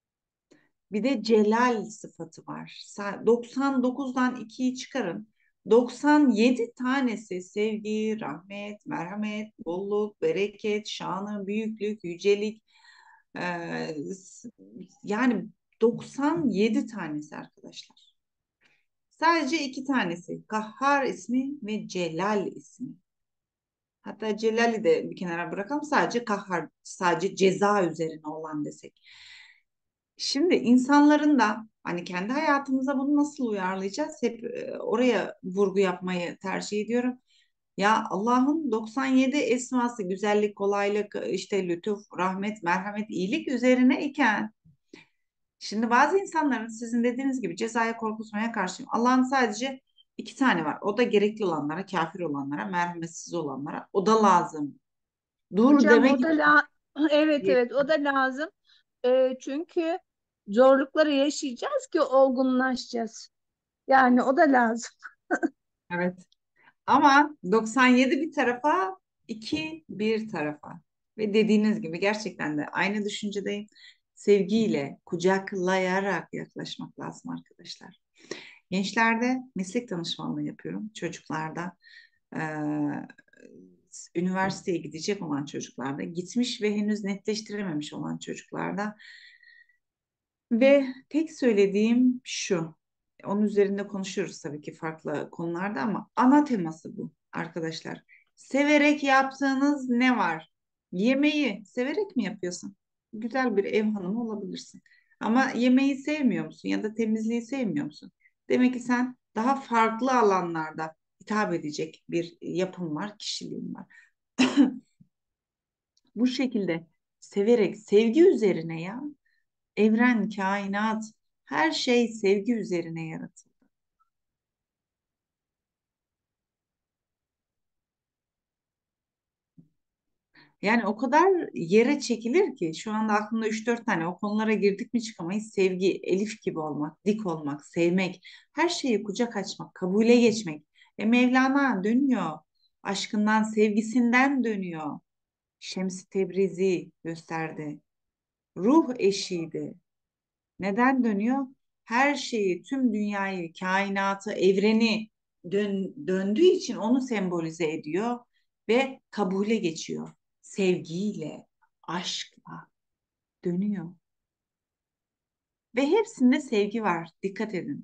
bir de celal sıfatı var. Sa- doksan dokuzdan ikiyi çıkarın. doksan yedi tanesi sevgi, rahmet, merhamet, bolluk, bereket, şanı, büyüklük, yücelik. Ee, s- yani doksan yedi tanesi arkadaşlar. Sadece iki tanesi. Kahhar ismi ve Celal ismi. Hatta Celal'i de bir kenara bırakalım. Sadece kahhar, sadece ceza üzerine olan desek. Şimdi insanların da hani kendi hayatımıza bunu nasıl uyarlayacağız? Hep e, oraya vurgu yapmayı tercih ediyorum. Ya Allah'ın doksan yedi esması güzellik, kolaylık, işte lütuf, rahmet, merhamet, iyilik üzerine iken şimdi bazı insanların sizin dediğiniz gibi cezaya korkutmaya karşıyım. Allah'ın sadece iki tane var. O da gerekli olanlara, kafir olanlara, merhametsiz olanlara. O da lazım. Dur Hocam demek o da için. la evet evet o da lazım. Ee, çünkü zorlukları yaşayacağız ki olgunlaşacağız. Yani o da lazım. Evet. Ama doksan yedi bir tarafa, iki bir tarafa. Ve dediğiniz gibi gerçekten de aynı düşüncedeyim. Sevgiyle, kucaklayarak yaklaşmak lazım arkadaşlar. Gençlerde meslek danışmanlığı yapıyorum. Çocuklarda, eee, üniversiteye gidecek olan çocuklarda, gitmiş ve henüz netleştirememiş olan çocuklarda ve tek söylediğim şu, onun üzerinde konuşuyoruz tabii ki farklı konularda ama ana teması bu arkadaşlar. Severek yaptığınız ne var? Yemeği severek mi yapıyorsun? Güzel bir ev hanımı olabilirsin. Ama yemeği sevmiyor musun ya da temizliği sevmiyor musun? Demek ki sen daha farklı alanlarda hitap edecek bir yapım var, kişiliğin var. Bu şekilde severek, sevgi üzerine ya. Evren, kainat, her şey sevgi üzerine yaratıldı. Yani o kadar yere çekilir ki şu anda aklımda üç dört tane o konulara girdik mi çıkamayız. Sevgi, Elif gibi olmak, dik olmak, sevmek, her şeyi kucak açmak, kabule geçmek. E Mevlana dönüyor. Aşkından, sevgisinden dönüyor. Şems-i Tebrizi gösterdi. Ruh eşiydi. Neden dönüyor? Her şeyi, tüm dünyayı, kainatı, evreni dön, döndüğü için onu sembolize ediyor ve kabule geçiyor. Sevgiyle, aşkla dönüyor. Ve hepsinde sevgi var. Dikkat edin.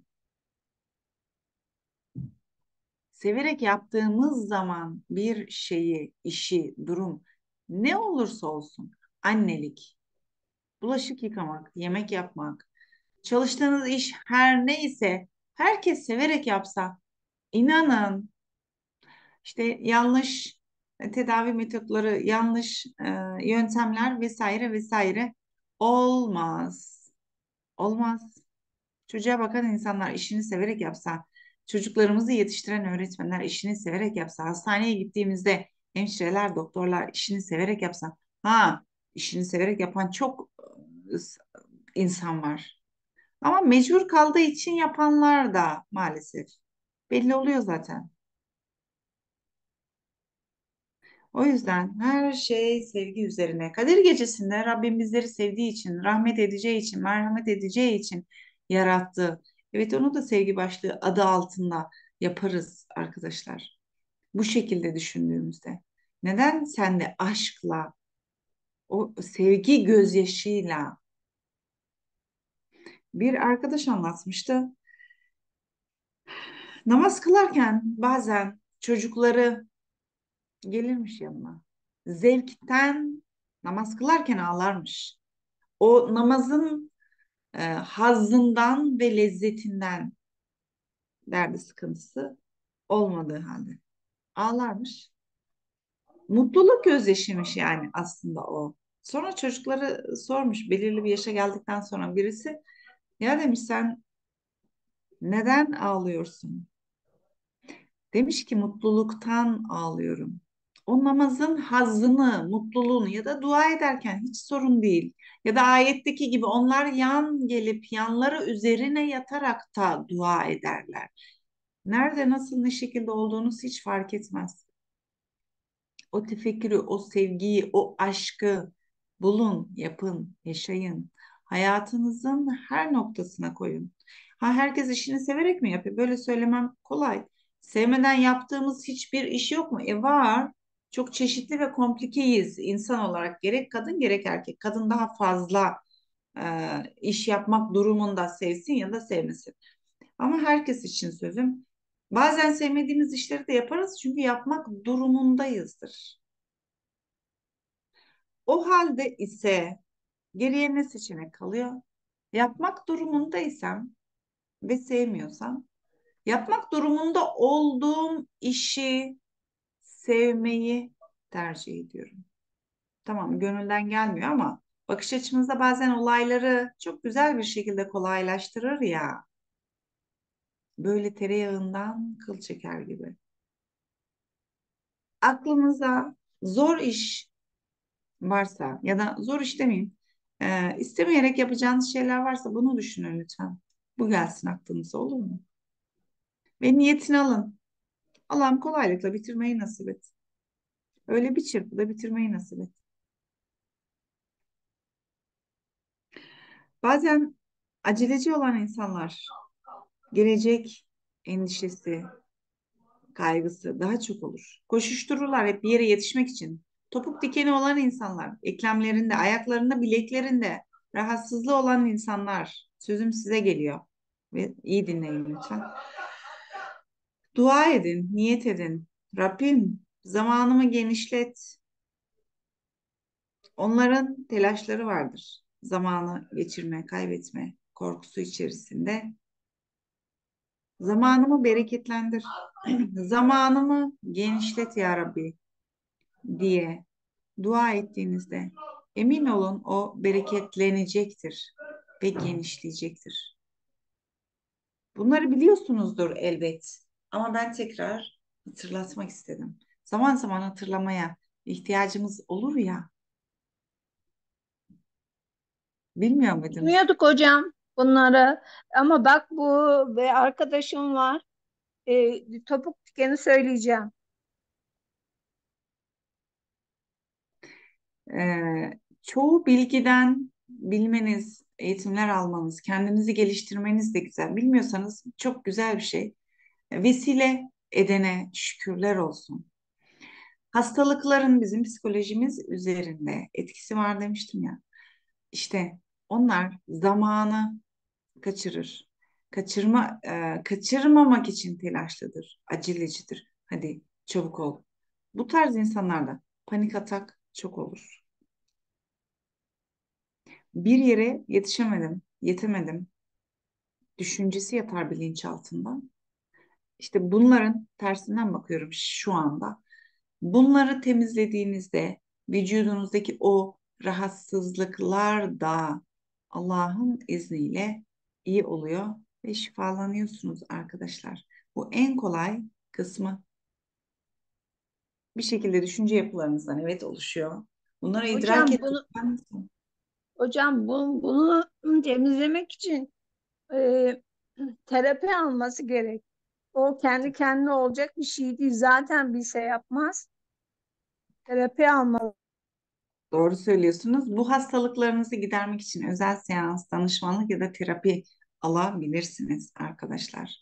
Severek yaptığımız zaman bir şeyi, işi, durum ne olursa olsun annelik, bulaşık yıkamak, yemek yapmak, çalıştığınız iş her neyse herkes severek yapsa İnanın işte yanlış e, tedavi metotları, yanlış e, yöntemler vesaire vesaire olmaz. Olmaz. Çocuğa bakan insanlar işini severek yapsa, çocuklarımızı yetiştiren öğretmenler işini severek yapsa, hastaneye gittiğimizde hemşireler, doktorlar işini severek yapsa, ha işini severek yapan çok e, insan var. Ama mecbur kaldığı için yapanlar da maalesef belli oluyor zaten. O yüzden her şey sevgi üzerine. Kadir Gecesi'nde Rabbim bizleri sevdiği için, rahmet edeceği için, merhamet edeceği için yarattı. Evet, onu da sevgi başlığı adı altında yaparız arkadaşlar. Bu şekilde düşündüğümüzde. Neden sen de aşkla, o sevgi gözyaşıyla bir arkadaş anlatmıştı. Namaz kılarken bazen çocukları gelirmiş yanına. Zevkten namaz kılarken ağlarmış. O namazın e, hazzından ve lezzetinden derdi sıkıntısı olmadığı halde ağlarmış. Mutluluk gözyaşıymış yani aslında o. Sonra çocukları sormuş belirli bir yaşa geldikten sonra birisi ya demiş sen neden ağlıyorsun? Demiş ki mutluluktan ağlıyorum. O namazın hazzını, mutluluğunu ya da dua ederken hiç sorun değil. Ya da ayetteki gibi onlar yan gelip yanları üzerine yatarak da dua ederler. Nerede, nasıl, ne şekilde olduğunuz hiç fark etmez. O tefekkürü, o sevgiyi, o aşkı bulun, yapın, yaşayın. Hayatınızın her noktasına koyun. Ha, herkes işini severek mi yapıyor? Böyle söylemem kolay. Sevmeden yaptığımız hiçbir iş yok mu? E var. Çok çeşitli ve komplikeyiz insan olarak. Gerek kadın gerek erkek. Kadın daha fazla e, iş yapmak durumunda sevsin ya da sevmesin. Ama herkes için sözüm. Bazen sevmediğimiz işleri de yaparız çünkü yapmak durumundayızdır. O halde ise geriye ne seçenek kalıyor? Yapmak durumundaysam ve sevmiyorsam, yapmak durumunda olduğum işi sevmeyi tercih ediyorum. Tamam, gönülden gelmiyor ama bakış açımızda bazen olayları çok güzel bir şekilde kolaylaştırır ya. Böyle tereyağından kıl çeker gibi. Aklınıza zor iş varsa ya da zor iş demeyeyim, e, istemeyerek yapacağınız şeyler varsa bunu düşünün lütfen. Bu gelsin aklınıza, olur mu? Ve niyetini alın. Allah'ım kolaylıkla bitirmeyi nasip et. Öyle bir çırpıda bitirmeyi nasip et. Bazen aceleci olan insanlar gelecek endişesi, kaygısı daha çok olur. Koşuştururlar hep bir yere yetişmek için. Topuk dikeni olan insanlar, eklemlerinde, ayaklarında, bileklerinde rahatsızlığı olan insanlar. Sözüm size geliyor. Ve iyi dinleyin lütfen. Dua edin, niyet edin. Rabbim zamanımı genişlet. Onların telaşları vardır. Zamanı geçirme, kaybetme korkusu içerisinde. Zamanımı bereketlendir. Zamanımı genişlet ya Rabbi diye dua ettiğinizde emin olun o bereketlenecektir ve genişleyecektir. Bunları biliyorsunuzdur elbet. Ama ben tekrar hatırlatmak istedim. Zaman zaman hatırlamaya ihtiyacımız olur ya. Bilmiyor muydunuz? Bilmiyorduk hocam bunları. Ama bak bu ve arkadaşım var. E, topuk dikeni söyleyeceğim. Ee, çoğu bilgiden bilmeniz, eğitimler almanız, kendinizi geliştirmeniz de güzel. Bilmiyorsanız çok güzel bir şey. Vesile edene şükürler olsun. Hastalıkların bizim psikolojimiz üzerinde etkisi var demiştim ya. İşte onlar zamanı kaçırır. Kaçırma, e, kaçırmamak için telaşlıdır, acelecidir. Hadi çabuk ol. Bu tarz insanlarda panik atak çok olur. Bir yere yetişemedim, yetemedim düşüncesi yatar bilinçaltında. İşte bunların tersinden bakıyorum şu anda. Bunları temizlediğinizde vücudunuzdaki o rahatsızlıklar da Allah'ın izniyle iyi oluyor ve şifalanıyorsunuz arkadaşlar. Bu en kolay kısmı. Bir şekilde düşünce yapılarınızdan evet oluşuyor. Bunları idrak Hocam bunu ettikten hocam bunu, bunu temizlemek için e, terapi alması gerek. O kendi kendine olacak bir şey değil. Zaten bilse yapmaz. Terapi almalı. Doğru söylüyorsunuz. Bu hastalıklarınızı gidermek için özel seans, danışmanlık ya da terapi alabilirsiniz arkadaşlar.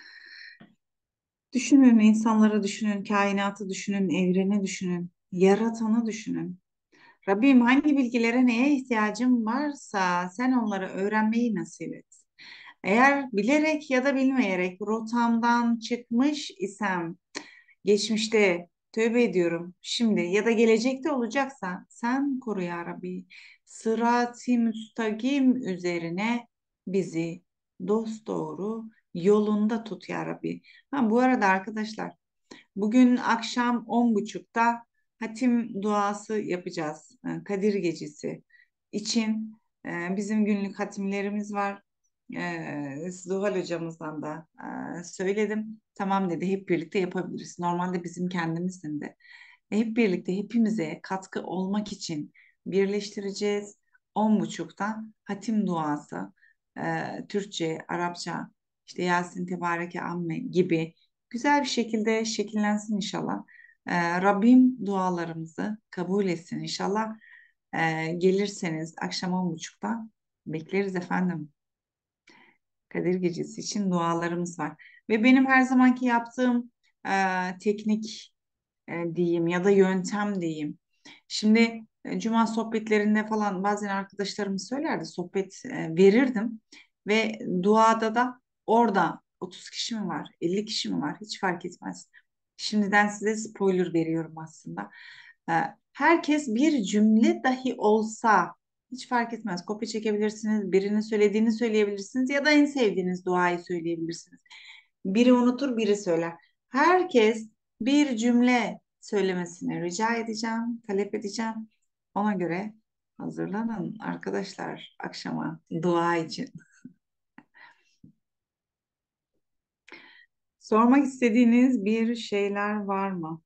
Düşünün, insanları düşünün, kainatı düşünün, evreni düşünün, yaratanı düşünün. Rabbim hangi bilgilere neye ihtiyacım varsa sen onları öğrenmeyi nasip et. Eğer bilerek ya da bilmeyerek rotamdan çıkmış isem, geçmişte tövbe ediyorum şimdi ya da gelecekte olacaksa sen koru ya Rabbi. Sırat-ı müstakim üzerine bizi dosdoğru yolunda tut ya Rabbi. Ha, bu arada arkadaşlar bugün akşam on buçukta hatim duası yapacağız. e, Kadir Gecesi için e, bizim günlük hatimlerimiz var. E, Zuhal hocamızdan da e, söyledim. Tamam dedi, hep birlikte yapabiliriz. Normalde bizim kendimizin de hep birlikte hepimize katkı olmak için birleştireceğiz. On buçukta hatim duası, e, Türkçe, Arapça, işte Yasin Tebareke Amme gibi güzel bir şekilde şekillensin inşallah. Ee, Rabbim dualarımızı kabul etsin inşallah. Ee, gelirseniz akşam on buçukta bekleriz efendim. Kadir Gecesi için dualarımız var. Ve benim her zamanki yaptığım e, teknik e, diyeyim ya da yöntem diyeyim. Şimdi e, cuma sohbetlerinde falan bazen arkadaşlarım söylerdi, sohbet e, verirdim ve duada da orada otuz kişi mi var, elli kişi mi var hiç fark etmez. Şimdiden size spoiler veriyorum aslında. E, Herkes bir cümle dahi olsa hiç fark etmez. Kopya çekebilirsiniz, birinin söylediğini söyleyebilirsiniz ya da en sevdiğiniz duayı söyleyebilirsiniz. Biri unutur, biri söyler. Herkes bir cümle söylemesini rica edeceğim, talep edeceğim. Ona göre hazırlanın arkadaşlar akşama dua için. Sormak istediğiniz bir şeyler var mı?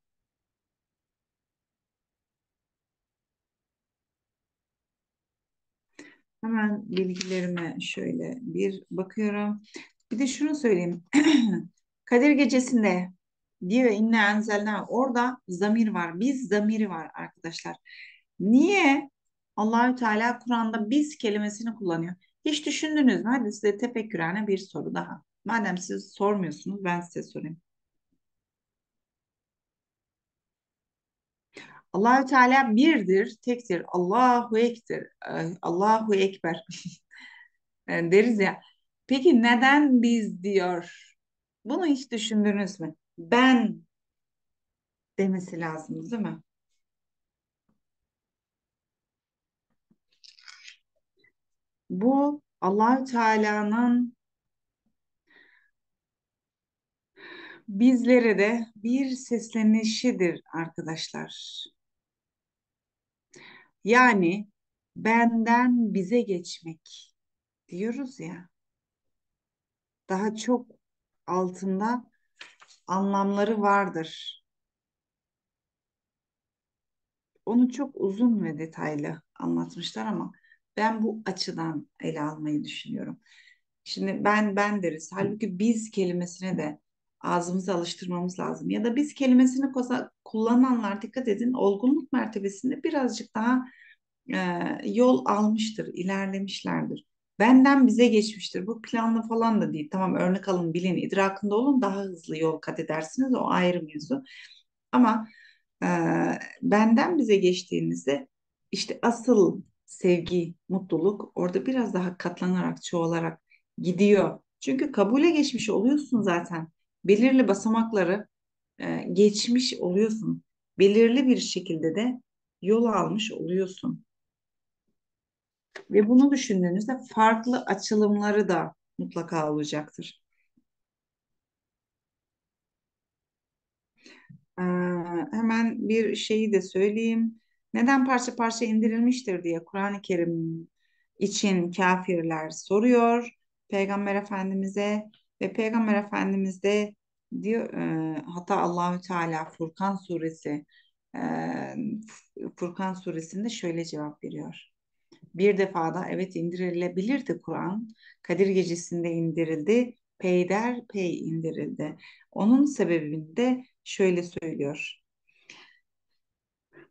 Hemen bilgilerime şöyle bir bakıyorum. Bir de şunu söyleyeyim. Kadir Gecesi'nde diyor inne enzelna orada zamir var. Biz zamiri var arkadaşlar. Niye Allahü Teala Kur'an'da biz kelimesini kullanıyor? Hiç düşündünüz mü? Hadi size tefekkürane bir soru daha. Madem siz sormuyorsunuz ben size sorayım. Allahü Teala birdir, tektir. Allahu ektir. Ee, Allahu Ekber. Yani deriz ya. Peki neden biz diyor? Bunu hiç düşündünüz mü? Ben demesi lazım, değil mi? Bu Allahü Teala'nın bizlere de bir seslenişidir arkadaşlar. Yani benden bize geçmek diyoruz ya. Daha çok altında anlamları vardır. Onu çok uzun ve detaylı anlatmışlar ama ben bu açıdan ele almayı düşünüyorum. Şimdi ben ben deriz. Halbuki biz kelimesine de ağzımızı alıştırmamız lazım. Ya da biz kelimesini koza- kullananlar dikkat edin olgunluk mertebesinde birazcık daha e, yol almıştır, ilerlemişlerdir. Benden bize geçmiştir. Bu planlı falan da değil. Tamam örnek alın, bilin, idrakında olun daha hızlı yol kat edersiniz. O ayrı mevzu. Ama e, benden bize geçtiğinizde işte asıl sevgi, mutluluk orada biraz daha katlanarak, çoğalarak gidiyor. Çünkü kabule geçmiş oluyorsun zaten. Belirli basamakları e, geçmiş oluyorsun. Belirli bir şekilde de yol almış oluyorsun. Ve bunu düşündüğünüzde farklı açılımları da mutlaka olacaktır. Ee, Hemen bir şeyi de söyleyeyim. Neden parça parça indirilmiştir diye Kur'an-ı Kerim için kafirler soruyor Peygamber Efendimiz'e ve Peygamber Efendimiz de diyor e, hatta Allahü Teala Furkan suresi e, Furkan suresinde şöyle cevap veriyor. Bir defada evet indirilebilirdi Kur'an. Kadir Gecesi'nde indirildi. Peyderpey indirildi. Onun sebebini de şöyle söylüyor.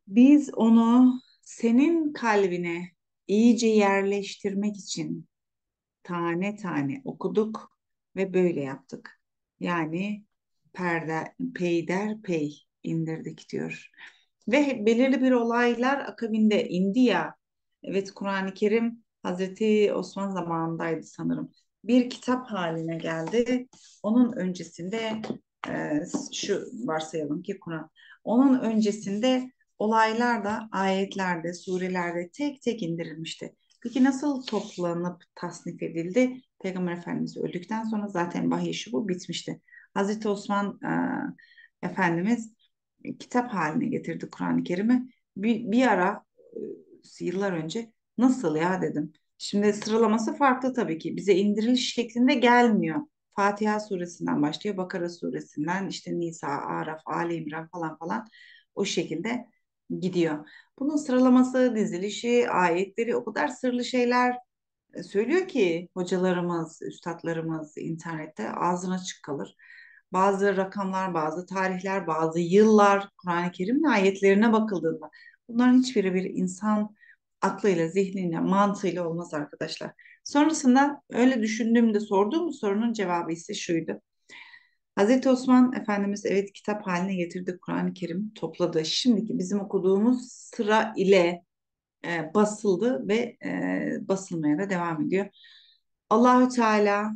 Biz onu senin kalbine iyice yerleştirmek için tane tane okuduk ve böyle yaptık. Yani perde, peyderpey indirdik diyor. Ve belirli bir olaylar akabinde indi ya. Evet, Kur'an-ı Kerim Hazreti Osman zamanındaydı sanırım. Bir kitap haline geldi. Onun öncesinde e, şu varsayalım ki Kur'an. Onun öncesinde olaylar da ayetlerde, surelerde tek tek indirilmişti. Peki nasıl toplanıp tasnif edildi? Peygamber Efendimiz öldükten sonra zaten vahiy işi bu bitmişti. Hazreti Osman e, Efendimiz kitap haline getirdi Kur'an-ı Kerim'i. Bir, bir ara e, yıllar önce nasıl ya dedim. Şimdi sıralaması farklı tabii ki. Bize indiriliş şeklinde gelmiyor. Fatiha suresinden başlıyor. Bakara suresinden işte Nisa, Araf, Ali İmran falan falan o şekilde gidiyor. Bunun sıralaması, dizilişi, ayetleri o kadar sırlı şeyler e, söylüyor ki hocalarımız, üstadlarımız internette ağzına açık kalır. Bazı rakamlar, bazı tarihler, bazı yıllar Kur'an-ı Kerim'in ayetlerine bakıldığında bunların hiçbiri bir insan aklıyla, zihniyle, mantığıyla olmaz arkadaşlar. Sonrasında öyle düşündüğümde sorduğum sorunun cevabı ise şuydu. Hazreti Osman Efendimiz evet kitap haline getirdi Kur'an-ı Kerim topladı. Şimdiki bizim okuduğumuz sıra ile e, basıldı ve e, basılmaya da devam ediyor. Allahü Teala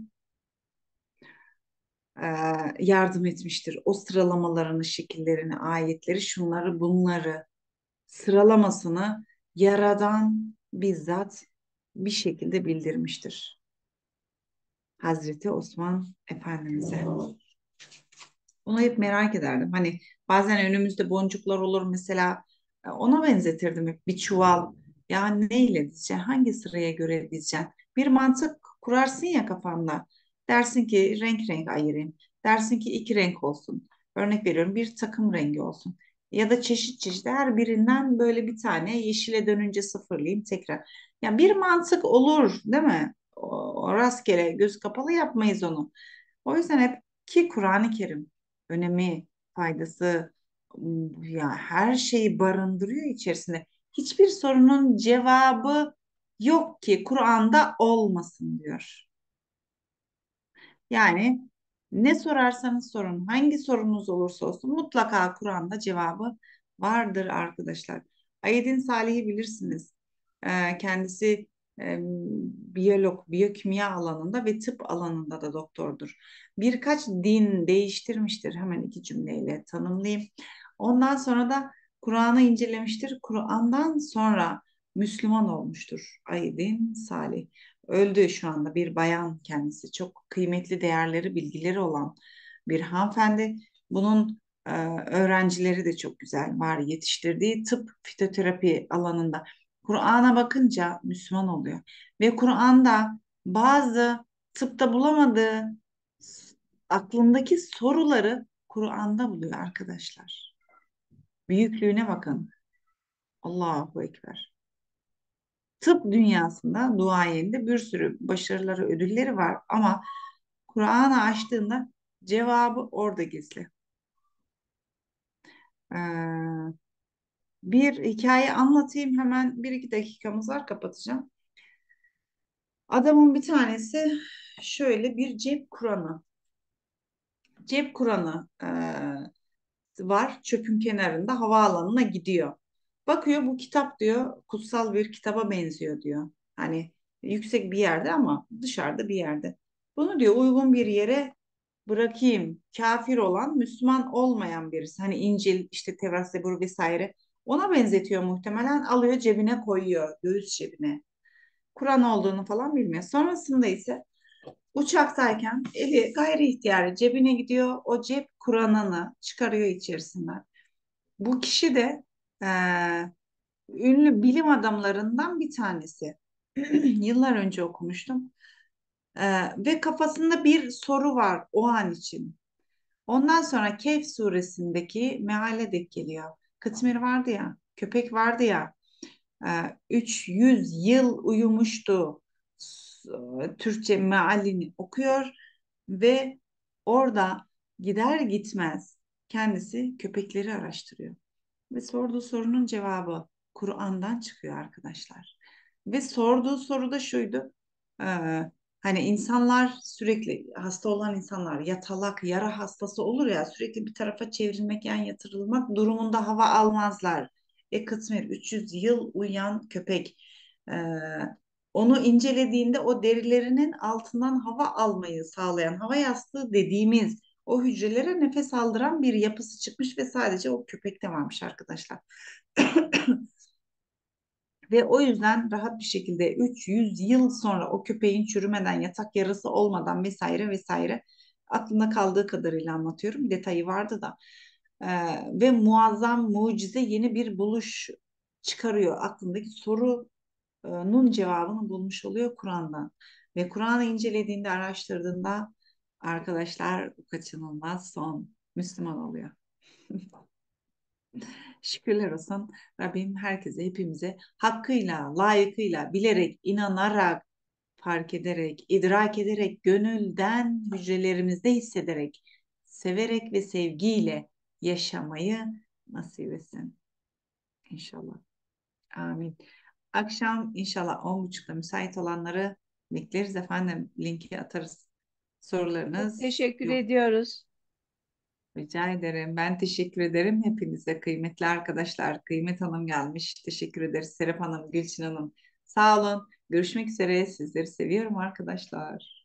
e, yardım etmiştir. O sıralamalarını, şekillerini, ayetleri, şunları, bunları sıralamasını Yaradan bizzat bir şekilde bildirmiştir. Hazreti Osman Efendimiz'e. Onu hep merak ederdim. Hani bazen önümüzde boncuklar olur mesela e, ona benzetirdim hep bir çuval. Ya neyle dizeceksin? Hangi sıraya göre dizeceksin? Bir mantık kurarsın ya kafanda. Dersin ki renk renk ayırayım. Dersin ki iki renk olsun. Örnek veriyorum bir takım rengi olsun. Ya da çeşit çeşit her birinden böyle bir tane yeşile dönünce sıfırlayayım tekrar. Ya bir mantık olur değil mi? O, o rastgele göz kapalı yapmayız onu. O yüzden hep ki Kur'an-ı Kerim önemi, faydası ya her şeyi barındırıyor içerisinde. Hiçbir sorunun cevabı yok ki Kur'an'da olmasın diyor. Yani ne sorarsanız sorun, hangi sorunuz olursa olsun mutlaka Kur'an'da cevabı vardır arkadaşlar. Aydin Salih'i bilirsiniz. Ee, kendisi e, biyolog, biyokimya alanında ve tıp alanında da doktordur. Birkaç din değiştirmiştir. Hemen iki cümleyle tanımlayayım. Ondan sonra da Kur'an'ı incelemiştir. Kur'an'dan sonra Müslüman olmuştur Aydin Salih. Öldü şu anda bir bayan kendisi. Çok kıymetli değerleri, bilgileri olan bir hanımefendi. Bunun e, öğrencileri de çok güzel var yetiştirdiği tıp fitoterapi alanında. Kur'an'a bakınca Müslüman oluyor. Ve Kur'an'da bazı tıpta bulamadığı s- aklındaki soruları Kur'an'da buluyor arkadaşlar. Büyüklüğüne bakın. Allahu Ekber. Tıp dünyasında duayende bir sürü başarıları, ödülleri var ama Kur'an'ı açtığında cevabı orada gizli. Ee, bir hikaye anlatayım hemen bir iki dakikamız var kapatacağım. Adamın bir tanesi şöyle bir cep Kur'an'ı. Cep Kur'an'ı e, var çöpün kenarında havaalanına gidiyor. Bakıyor bu kitap diyor kutsal bir kitaba benziyor diyor. Hani yüksek bir yerde ama dışarıda bir yerde. Bunu diyor uygun bir yere bırakayım. Kafir olan, Müslüman olmayan birisi. Hani İncil, işte Tevrat, Zebur vesaire. Ona benzetiyor muhtemelen. Alıyor cebine koyuyor, göğüs cebine. Kur'an olduğunu falan bilmiyor. Sonrasında ise uçaktayken eli gayri ihtiyari cebine gidiyor. O cep Kur'an'ını çıkarıyor içerisinden. Bu kişi de eee, ünlü bilim adamlarından bir tanesi. Yıllar önce okumuştum. Eee, ve kafasında bir soru var o an için. Ondan sonra Kehf suresindeki meale denk geliyor. Kıtmir vardı ya, köpek vardı ya, e, üç yüz yıl uyumuştu. S- Türkçe mealini okuyor ve orada gider gitmez kendisi köpekleri araştırıyor. Ve sorduğu sorunun cevabı Kur'an'dan çıkıyor arkadaşlar. Ve sorduğu soru da şuydu. e, Hani insanlar sürekli hasta olan insanlar yatalak, yara hastası olur ya sürekli bir tarafa çevrilmek, yan yatırılmak durumunda hava almazlar. E Kıtmir üç yüz yıl uyuyan köpek. E, Onu incelediğinde o derilerinin altından hava almayı sağlayan hava yastığı dediğimiz o hücrelere nefes aldıran bir yapısı çıkmış ve sadece o köpekte varmış arkadaşlar. Ve o yüzden rahat bir şekilde üç yüz yıl sonra o köpeğin çürümeden, yatak yarası olmadan vesaire vesaire aklımda kaldığı kadarıyla anlatıyorum. Detayı vardı da. Ee, Ve muazzam mucize yeni bir buluş çıkarıyor. Aklındaki sorunun cevabını bulmuş oluyor Kur'an'dan. Ve Kur'an'ı incelediğinde, araştırdığında arkadaşlar bu kaçınılmaz son Müslüman oluyor. Şükürler olsun Rabbim herkese, hepimize hakkıyla, layıkıyla, bilerek, inanarak, fark ederek, idrak ederek, gönülden hücrelerimizde hissederek, severek ve sevgiyle yaşamayı nasip etsin inşallah. Amin. Akşam inşallah on buçukta müsait olanları bekleriz efendim. Linki atarız. Çok Sorularınız teşekkür yok. ediyoruz. Rica ederim. Ben teşekkür ederim hepinize kıymetli arkadaşlar. Kıymet Hanım gelmiş. Teşekkür ederiz. Serap Hanım, Gülçin Hanım. Sağ olun. Görüşmek üzere. Sizleri seviyorum arkadaşlar.